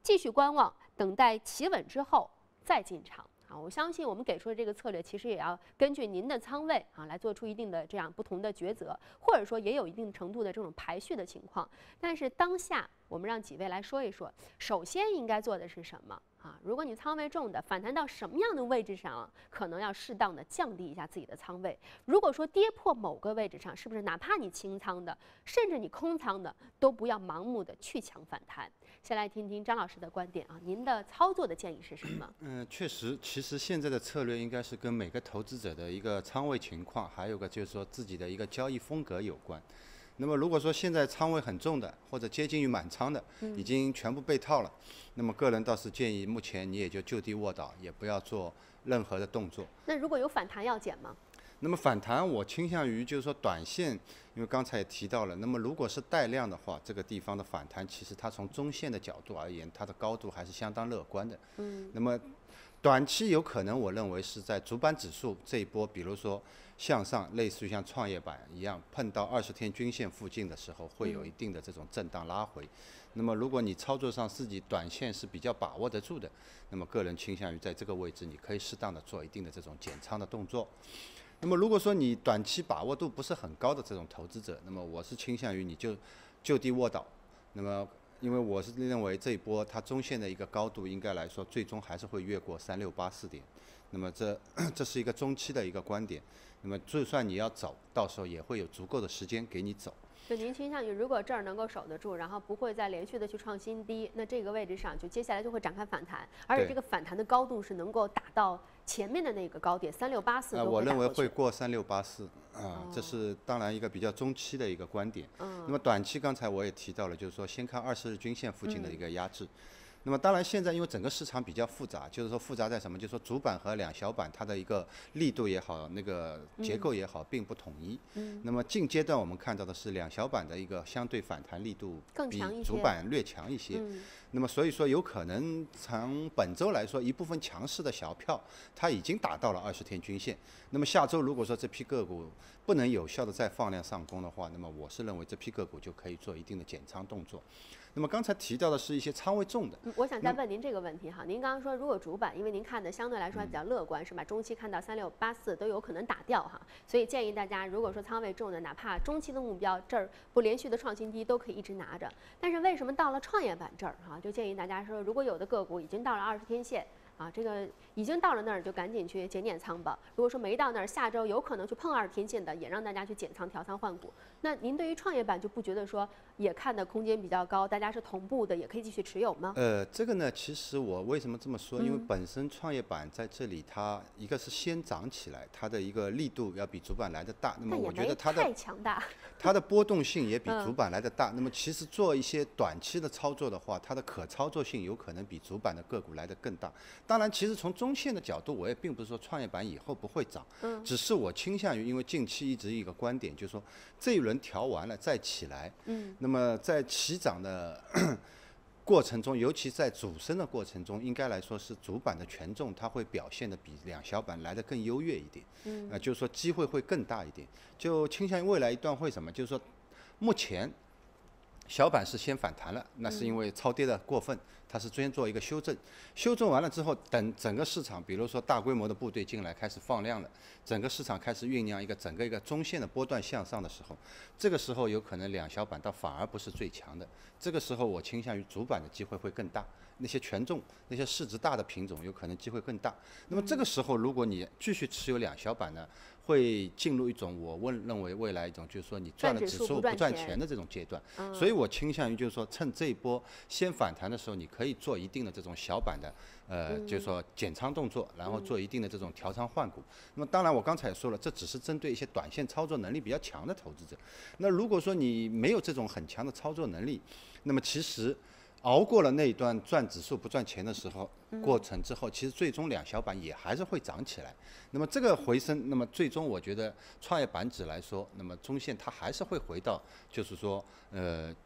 继续观望，等待企稳之后再进场。啊，我相信我们给出的这个策略，其实也要根据您的仓位啊来做出一定的这样不同的抉择，或者说也有一定程度的这种排序的情况。但是当下我们让几位来说一说，首先应该做的是什么啊？如果你仓位重的，反弹到什么样的位置上，可能要适当的降低一下自己的仓位。如果说跌破某个位置上，是不是哪怕你清仓的，甚至你空仓的，都不要盲目的去抢反弹？先来听听张老师的观点啊，您的操作的建议是什么？ 嗯，确实，其实现在的策略应该是跟每个投资者的一个仓位情况，还有个就是说自己的一个交易风格有关。那么如果说现在仓位很重的，或者接近于满仓的，已经全部被套了，那么个人倒是建议目前你也就就地卧倒，也不要做任何的动作。 那如果有反弹要减吗？ 那么反弹，我倾向于就是说短线，因为刚才也提到了，那么如果是带量的话，这个地方的反弹，其实它从中线的角度而言，它的高度还是相当乐观的。嗯。那么短期有可能，我认为是在主板指数这一波，比如说向上，类似于像创业板一样，碰到二十天均线附近的时候，会有一定的这种震荡拉回。那么如果你操作上自己短线是比较把握得住的，那么个人倾向于在这个位置，你可以适当的做一定的这种减仓的动作。那么如果说你短期把握度不是很高的这种投资者，那么我是倾向于你就就地卧倒。那么因为我是认为这一波它中线的一个高度应该来说最终还是会越过三六八四点，那么这这是一个中期的一个观点。那么就算你要走，到时候也会有足够的时间给你走。 就您倾向于，如果这儿能够守得住，然后不会再连续的去创新低，那这个位置上就接下来就会展开反弹，而且这个反弹的高度是能够达到前面的那个高点三六八四。 呃，我认为会过三六八四啊，这是当然一个比较中期的一个观点。嗯。那么短期刚才我也提到了，就是说先看二十日均线附近的一个压制。嗯。那么当然，现在因为整个市场比较复杂，就是说复杂在什么？就是说主板和两小板它的一个力度也好，那个结构也好，并不统一。嗯。那么近阶段我们看到的是两小板的一个相对反弹力度比主板略强一些。嗯。那么所以说，有可能从本周来说，一部分强势的小票它已经达到了二十天均线。那么下周如果说这批个股不能有效的再放量上攻的话，那么我是认为这批个股就可以做一定的减仓动作。那么刚才提到的是一些仓位重的， 我想再问您这个问题哈。您刚刚说，如果主板，因为您看的相对来说还比较乐观，是吧？中期看到三六八四都有可能打掉哈，所以建议大家，如果说仓位重的，哪怕中期的目标这儿不连续的创新低，都可以一直拿着。但是为什么到了创业板这儿哈，就建议大家说，如果有的个股已经到了二十天线。啊，这个已经到了那儿，就赶紧去减减仓吧。如果说没到那儿，下周有可能去碰二十天线的，也让大家去减仓、调仓换股。那您对于创业板就不觉得说也看的空间比较高，大家是同步的，也可以继续持有吗？ 呃，这个呢，其实我为什么这么说？因为本身创业板在这里，它一个是先涨起来，它的一个力度要比主板来的大。那么我觉得它的太强大， 它的波动性也比主板来的大。那么其实做一些短期的操作的话，它的可操作性有可能比主板的个股来的更大。当然，其实从中线的角度，我也并不是说创业板以后不会涨，嗯，只是我倾向于，因为近期一直一个观点，就是说这一轮调完了再起来，嗯，那么在起涨的过程中，尤其在主升的过程中，应该来说是主板的权重它会表现的比两小板来的更优越一点，嗯，呃，就是说机会会更大一点，就倾向于未来一段会什么，就是说目前小板是先反弹了，那是因为超跌的过分，它是先做一个修正，修正完了之后，等整个市场，比如说大规模的部队进来开始放量了，整个市场开始酝酿一个整个一个中线的波段向上的时候，这个时候有可能两小板倒反而不是最强的，这个时候我倾向于主板的机会会更大，那些权重、那些市值大的品种有可能机会更大。那么这个时候，如果你继续持有两小板呢，会进入一种我问认为未来一种就是说你赚了指数不赚钱的这种阶段，嗯，所以我倾向于就是说趁这一波先反弹的时候，你可以做一定的这种小板的呃，就是说减仓动作，然后做一定的这种调仓换股。那么当然我刚才也说了，这只是针对一些短线操作能力比较强的投资者。那如果说你没有这种很强的操作能力，那么其实熬过了那一段赚指数不赚钱的时候过程之后，其实最终两小板也还是会涨起来。那么这个回升，那么最终我觉得创业板指来说，那么中线它还是会回到，就是说呃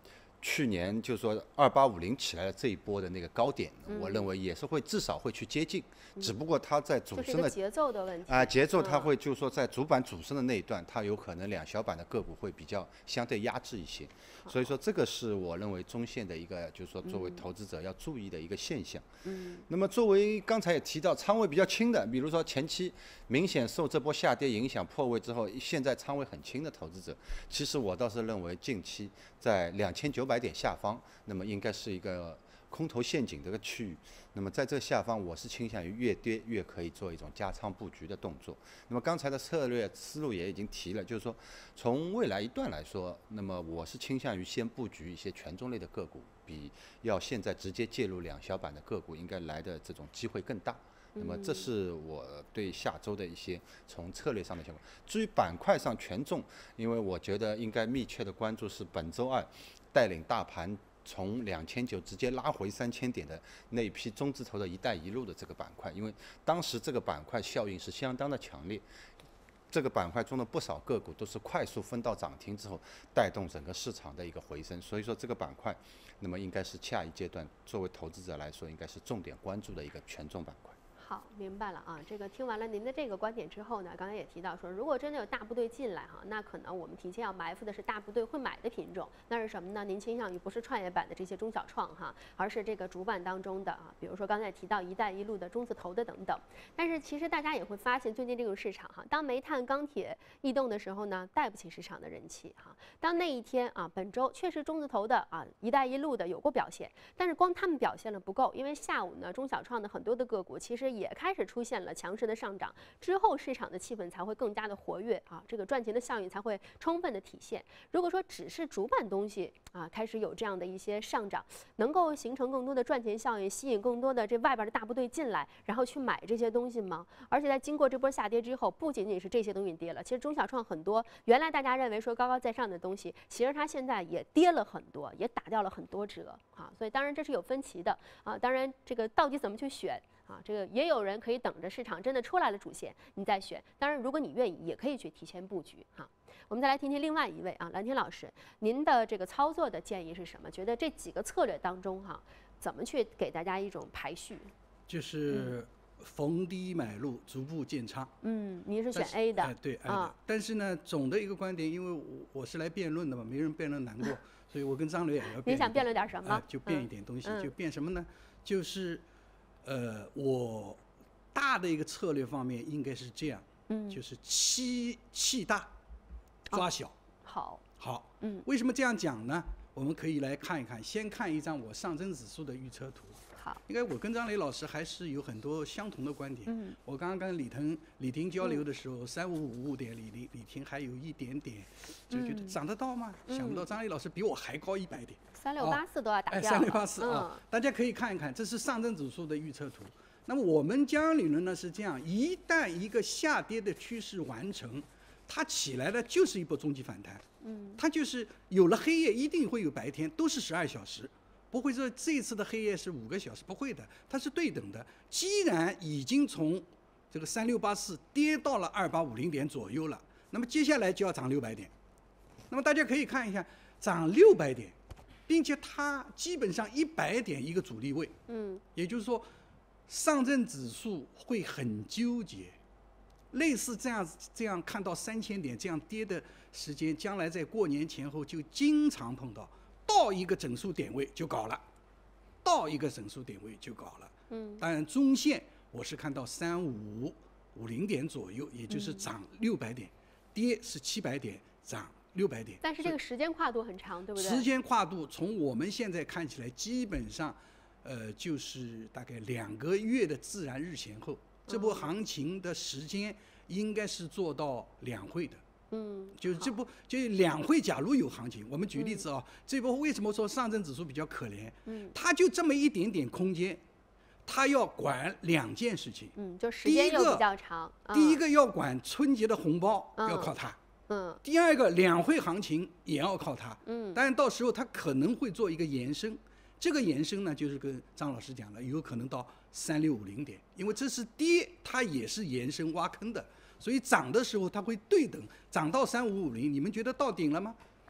去年就是说二八五零起来的这一波的那个高点， 嗯、 我认为也是会至少会去接近，嗯、只不过它在主升的节奏的问题啊、呃，节奏它会就是说在主板主升的那一段，它有可能两小板的个股会比较相对压制一些，所以说这个是我认为中线的一个就是说作为投资者要注意的一个现象。嗯，那么作为刚才也提到仓位比较轻的，比如说前期明显受这波下跌影响破位之后，现在仓位很轻的投资者，其实我倒是认为近期在两千九百点下方，那么应该是一个空头陷阱的一个区域。那么在这下方，我是倾向于越跌越可以做一种加仓布局的动作。那么刚才的策略思路也已经提了，就是说从未来一段来说，那么我是倾向于先布局一些权重类的个股，比要现在直接介入两小板的个股应该来的这种机会更大。那么这是我对下周的一些从策略上的想法。至于板块上权重，因为我觉得应该密切的关注是本周二带领大盘从两千九直接拉回三千点的那一批中字头的一带一路的这个板块，因为当时这个板块效应是相当的强烈。这个板块中的不少个股都是快速分到涨停之后，带动整个市场的一个回升，所以说这个板块，那么应该是下一阶段作为投资者来说，应该是重点关注的一个权重板块。 好，明白了啊。这个听完了您的这个观点之后呢，刚才也提到说，如果真的有大部队进来哈，那可能我们提前要埋伏的是大部队会买的品种，那是什么呢？您倾向于不是创业板的这些中小创哈，而是这个主板当中的啊，比如说刚才提到“一带一路”的中字头的等等。但是其实大家也会发现，最近这个市场哈，当煤炭、钢铁异动的时候呢，带不起市场的人气哈。当那一天啊，本周确实中字头的啊，“一带一路”的有过表现，但是光他们表现了不够，因为下午呢，中小创的很多的个股其实也开始出现了强势的上涨，之后市场的气氛才会更加的活跃啊，这个赚钱的效应才会充分的体现。如果说只是主板东西啊开始有这样的一些上涨，能够形成更多的赚钱效应，吸引更多的这外边的大部队进来，然后去买这些东西吗？而且在经过这波下跌之后，不仅仅是这些东西跌了，其实中小创很多原来大家认为说高高在上的东西，其实它现在也跌了很多，也打掉了很多折啊。所以当然这是有分歧的啊，当然这个到底怎么去选？啊，这个也有人可以等着市场真的出来了主线，你再选。当然，如果你愿意，也可以去提前布局哈。我们再来听听另外一位啊，蓝天老师，您的这个操作的建议是什么？觉得这几个策略当中哈，怎么去给大家一种排序？ 就是逢低买入，逐步建仓。 嗯，您是选 A 的， 哎、对 A 的、啊。但是呢，总的一个观点，因为我我是来辩论的嘛，没人辩论难过，所以我跟张磊也要辩。 你想辩论点什么？ 哎、就辩一点东西， 嗯、 就辩什么呢？就是。呃，我大的一个策略方面应该是这样，嗯，就是欺气大，抓小。哦、 好， 好， 嗯， 为什么这样讲呢？我们可以来看一看，先看一张我上证指数的预测图。 好， 应该我跟张磊老师还是有很多相同的观点。 嗯， 我刚刚跟李腾、李婷交流的时候，三五五五点，李李李婷还有一点点，就觉得涨得到吗？嗯、想不到张磊老师比我还高一百点。 三六八四都要打掉了。 哎，三六八四啊，大家可以看一看，这是上证指数的预测图。那么我们江阳理论呢是这样：一旦一个下跌的趋势完成，它起来的就是一波中级反弹。嗯，它就是有了黑夜，一定会有白天，都是十二小时，不会说这一次的黑夜是五个小时，不会的，它是对等的。既然已经从这个三六八四跌到了二八五零点左右了，那么接下来就要涨六百点。那么大家可以看一下，涨六百点。并且它基本上一百点一个阻力位，嗯，也就是说，上证指数会很纠结，类似这样这样看到三千点这样跌的时间，将来在过年前后就经常碰到，到一个整数点位就搞了，到一个整数点位就搞了，嗯，当然中线我是看到三五五零点左右，也就是涨六百点，跌是七百点，涨。六百点， 但是这个时间跨度很长，对不对？ 时间跨度从我们现在看起来，基本上，呃，就是大概两个月的自然日前后，这波行情的时间应该是做到两会的。嗯，就是这波，就是两会，假如有行情，我们举例子啊，嗯、这波为什么说上证指数比较可怜？嗯，它就这么一点点空间，它要管两件事情。 嗯，就时间又比较长。 第一个，嗯、第一个要管春节的红包，嗯、要靠它。嗯，第二个两会行情也要靠它，嗯，但是到时候它可能会做一个延伸，这个延伸呢，就是跟张老师讲了，有可能到三六五零点，因为这是跌，它也是延伸挖坑的，所以涨的时候它会对等，涨到三五五零，你们觉得到顶了吗？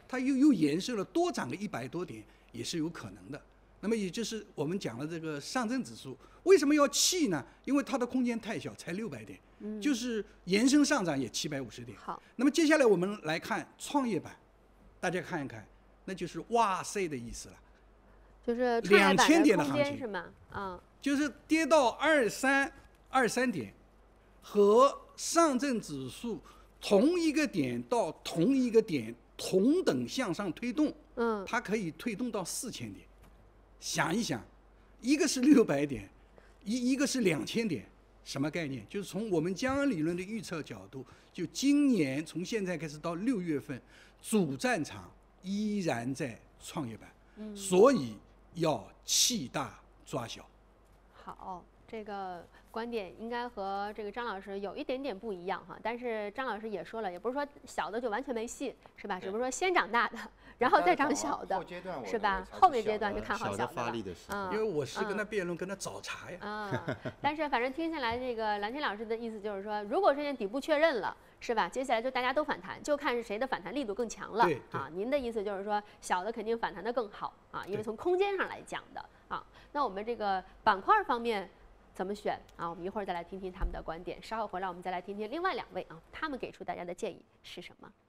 它又又延伸了多涨个一百多点也是有可能的。那么也就是我们讲的这个上证指数为什么要弃呢？因为它的空间太小，才六百点，嗯，就是延伸上涨也七百五十点。 好， 那么接下来我们来看创业板，大家看一看，那就是哇塞的意思了。 就是两千点的行情是吗？嗯， 就是跌到二三二三点，和上证指数同一个点到同一个点同等向上推动， 嗯， 它可以推动到四千点。想一想，一个是六百点，一一个是两千点，什么概念？就是从我们江恩理论的预测角度，就今年从现在开始到六月份，主战场依然在创业板，嗯，所以要弃大抓小。 好，这个观点应该和这个张老师有一点点不一样哈，但是张老师也说了，也不是说小的就完全没戏，是吧？只不过说先长大的，然后再长小的，是吧？后面阶段就看好小的了。 嗯，因为我是跟他辩论，跟他找茬呀。 嗯，但是反正听下来，这个蓝天老师的意思就是说，如果这件底部确认了，是吧？接下来就大家都反弹，就看是谁的反弹力度更强了。 对啊，您的意思就是说，小的肯定反弹的更好啊，因为从空间上来讲的啊。那我们这个板块方面怎么选啊？我们一会儿再来听听他们的观点。稍后回来，我们再来听听另外两位啊，他们给出大家的建议是什么？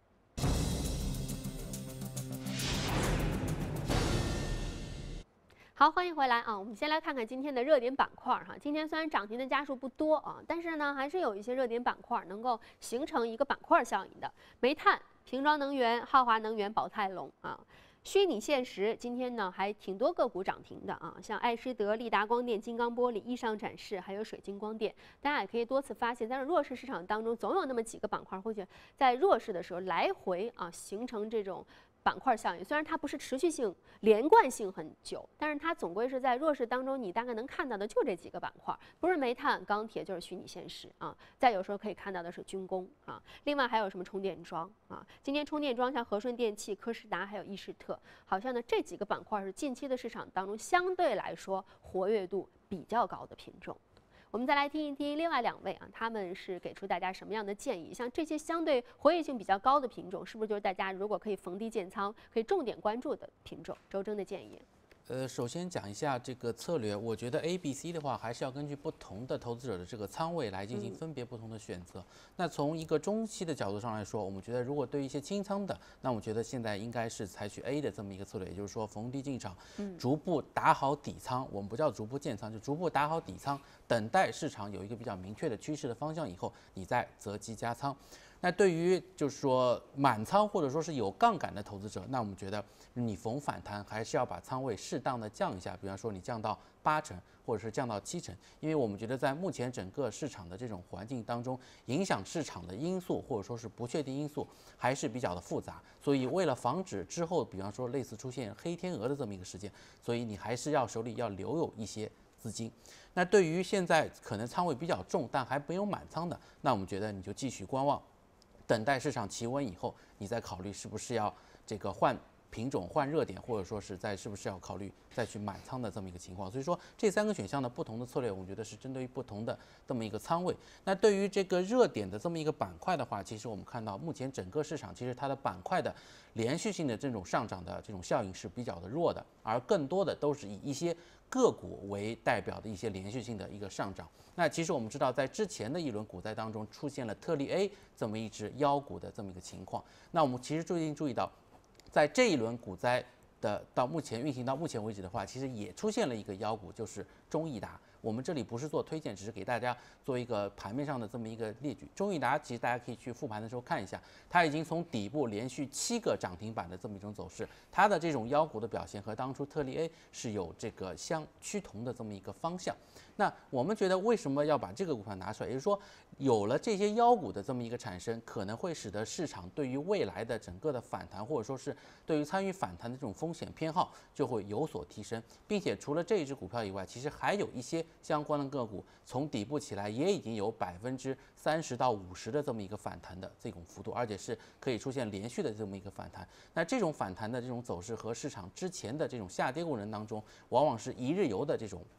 好，欢迎回来啊！我们先来看看今天的热点板块哈。今天虽然涨停的家数不多啊，但是呢，还是有一些热点板块能够形成一个板块效应的。煤炭、瓶装能源、浩华能源、宝泰隆啊。虚拟现实今天呢还挺多个股涨停的啊，像爱诗德、利达光电、金刚玻璃、易尚展示，还有水晶光电。大家也可以多次发现，在弱势市场当中，总有那么几个板块会去在弱势的时候来回啊形成这种板块效应。虽然它不是持续性、连贯性很久，但是它总归是在弱势当中，你大概能看到的就这几个板块，不是煤炭、钢铁就是虚拟现实啊。再有时候可以看到的是军工啊，另外还有什么充电桩啊？今天充电桩像和顺电器、科士达还有易仕特，好像呢这几个板块是近期的市场当中相对来说活跃度比较高的品种。我们再来听一听另外两位啊，他们是给出大家什么样的建议？像这些相对活跃性比较高的品种，是不是就是大家如果可以逢低建仓，可以重点关注的品种？周征的建议。 呃，首先讲一下这个策略，我觉得 A、B、C 的话，还是要根据不同的投资者的这个仓位来进行分别不同的选择。嗯、那从一个中期的角度上来说，我们觉得如果对于一些清仓的，那我觉得现在应该是采取 A 的这么一个策略，也就是说逢低进场，逐步打好底仓。我们不叫逐步建仓，就逐步打好底仓，等待市场有一个比较明确的趋势的方向以后，你再择机加仓。那对于就是说满仓或者说是有杠杆的投资者，那我们觉得你逢反弹还是要把仓位适当的降一下，比方说你降到八成或者是降到七成，因为我们觉得在目前整个市场的这种环境当中，影响市场的因素或者说是不确定因素还是比较的复杂，所以为了防止之后比方说类似出现黑天鹅的这么一个事件，所以你还是要手里要留有一些资金。那对于现在可能仓位比较重但还没有满仓的，那我们觉得你就继续观望。等待市场企稳以后，你再考虑是不是要这个换品种、换热点，或者说是在是不是要考虑再去满仓的这么一个情况。所以说这三个选项的不同的策略，我觉得是针对于不同的这么一个仓位。那对于这个热点的这么一个板块的话，其实我们看到目前整个市场其实它的板块的连续性的这种上涨的这种效应是比较的弱的，而更多的都是以一些个股为代表的一些连续性的一个上涨。那其实我们知道，在之前的一轮股灾当中，出现了特力 A 这么一只妖股的这么一个情况。那我们其实最近注意到，在这一轮股灾的到目前运行到目前为止的话，其实也出现了一个妖股，就是中易达。我们这里不是做推荐，只是给大家做一个盘面上的这么一个列举。中易达其实大家可以去复盘的时候看一下，它已经从底部连续七个涨停板的这么一种走势，它的这种妖股的表现和当初特力 A 是有这个相趋同的这么一个方向。那我们觉得为什么要把这个股票拿出来？也就是说，有了这些妖股的这么一个产生，可能会使得市场对于未来的整个的反弹，或者说是对于参与反弹的这种风险偏好就会有所提升，并且除了这一只股票以外，其实还有一些相关的个股从底部起来也已经有百分之三十到五十的这么一个反弹的这种幅度，而且是可以出现连续的这么一个反弹。那这种反弹的这种走势和市场之前的这种下跌过程当中，往往是一日游的这种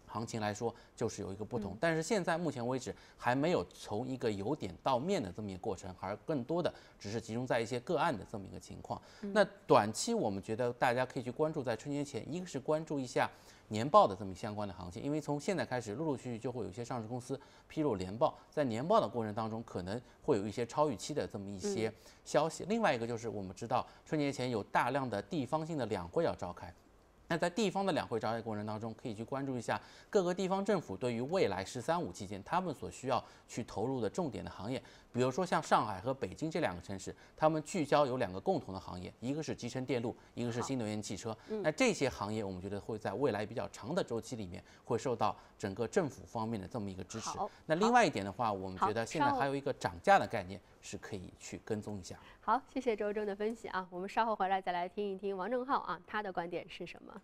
行情来说就是有一个不同。但是现在目前为止还没有从一个由点到面的这么一个过程，而更多的只是集中在一些个案的这么一个情况。那短期我们觉得大家可以去关注在春节前，一个是关注一下年报的这么相关的行情，因为从现在开始陆陆续续就会有一些上市公司披露年报，在年报的过程当中可能会有一些超预期的这么一些消息。另外一个就是我们知道春节前有大量的地方性的两会要召开。那在地方的两会召开过程当中，可以去关注一下各个地方政府对于未来“十三五”期间他们所需要去投入的重点的行业，比如说像上海和北京这两个城市，他们聚焦有两个共同的行业，一个是集成电路，一个是新能源汽车。那这些行业我们觉得会在未来比较长的周期里面会受到整个政府方面的这么一个支持。那另外一点的话，我们觉得现在还有一个涨价的概念是可以去跟踪一下。 好，谢谢周正的分析啊，我们稍后回来再来听一听王正浩啊，他的观点是什么？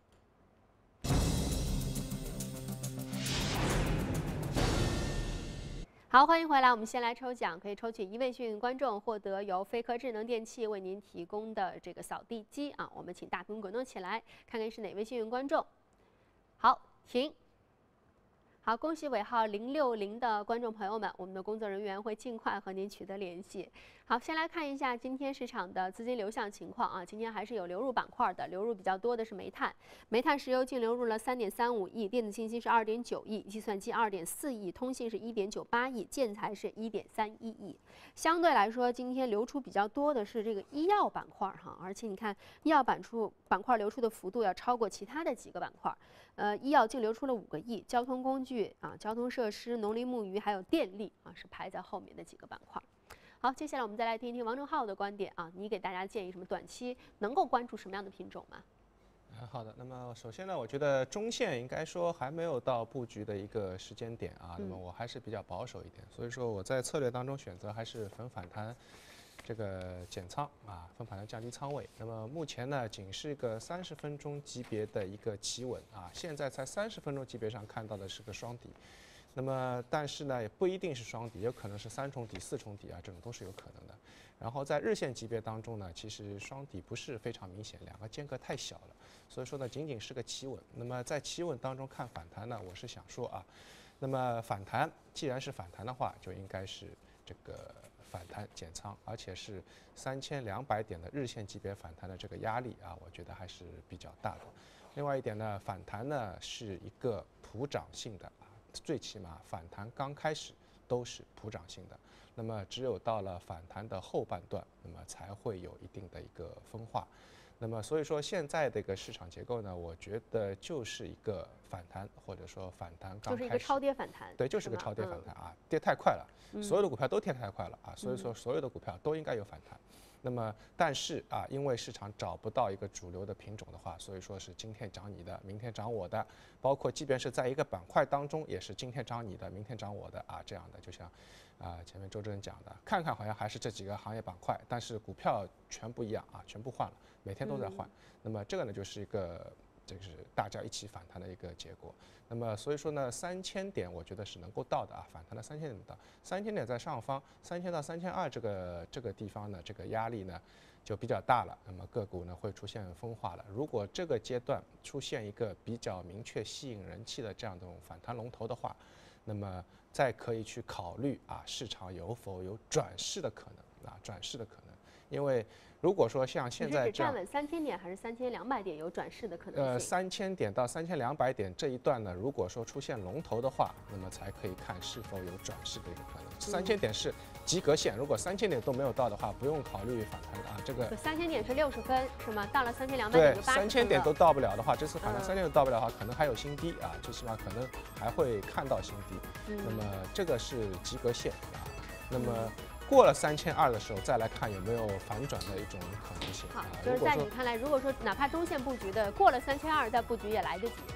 好，欢迎回来。我们先来抽奖，可以抽取一位幸运观众获得由飞科智能电器为您提供的这个扫地机啊。我们请大屏滚动起来，看看是哪位幸运观众。好，停。好，恭喜尾号零六零的观众朋友们，我们的工作人员会尽快和您取得联系。好，先来看一下今天市场的资金流向情况啊。今天还是有流入板块的，流入比较多的是煤炭，煤炭石油净流入了三点三五亿，电子信息是二点九亿，计算机二点四亿，通信是一点九八亿，建材是一点三一亿。相对来说，今天流出比较多的是这个医药板块哈，而且你看医药板出板块流出的幅度要超过其他的几个板块。呃，医药净流出了五个亿，交通工具啊、交通设施、农林牧渔还有电力啊是排在后面的几个板块。好，接下来我们再来听一听王正浩的观点啊，你给大家建议什么短期能够关注什么样的品种吗？ 嗯，好的。那么首先呢，我觉得中线应该说还没有到布局的一个时间点啊，那么我还是比较保守一点，所以说我在策略当中选择还是逢反弹这个减仓啊，分盘的降低仓位。那么目前呢，仅是一个三十分钟级别的一个企稳啊，现在在三十分钟级别上看到的是个双底。那么但是呢，也不一定是双底，有可能是三重底、四重底啊，这种都是有可能的。然后在日线级别当中呢，其实双底不是非常明显，两个间隔太小了，所以说呢，仅仅是个企稳。那么在企稳当中看反弹呢，我是想说啊，那么反弹既然是反弹的话，就应该是这个反弹减仓，而且是三千两百点的日线级别反弹的这个压力啊，我觉得还是比较大的。另外一点呢，反弹呢是一个普涨性的啊，最起码反弹刚开始都是普涨性的。那么只有到了反弹的后半段，那么才会有一定的一个分化。那么所以说现在这个市场结构呢，我觉得就是一个反弹，或者说反弹刚开始， 就是一个超跌反弹。 对，就是个超跌反弹啊，跌太快了，所有的股票都跌太快了啊，所以说所有的股票都应该有反弹。那么但是啊，因为市场找不到一个主流的品种的话，所以说是今天涨你的，明天涨我的，包括即便是在一个板块当中，也是今天涨你的，明天涨我的啊，这样的。就像啊前面周正讲的，看看好像还是这几个行业板块，但是股票全不一样啊，全部换了，每天都在换。那么这个呢，就是一个这个是大家一起反弹的一个结果。那么所以说呢，三千点我觉得是能够到的啊，反弹的三千点到，三千点在上方，三千到三千二这个这个地方呢，这个压力呢就比较大了。那么个股呢会出现分化了。如果这个阶段出现一个比较明确吸引人气的这样的反弹龙头的话，那么再可以去考虑啊，市场有否有转势的可能啊，转势的可能，因为。如果说像现在这样， 站稳三千点还是三千两百点有转势的可能性？ 呃，三千点到三千两百点这一段呢，如果说出现龙头的话，那么才可以看是否有转势的一个可能。三千点是及格线，如果三千点都没有到的话，不用考虑反弹的啊。这个三千点是六十分是吗？到了三千两百点就八十分了。 对，三千点都到不了的话，这次反弹三千都到不了的话，可能还有新低啊，最起码可能还会看到新低。 嗯、 那么这个是及格线啊，那么。过了三千二的时候，再来看有没有反转的一种可能性。 好，就是在你看来，如果说哪怕中线布局的过了三千二再布局也来得及。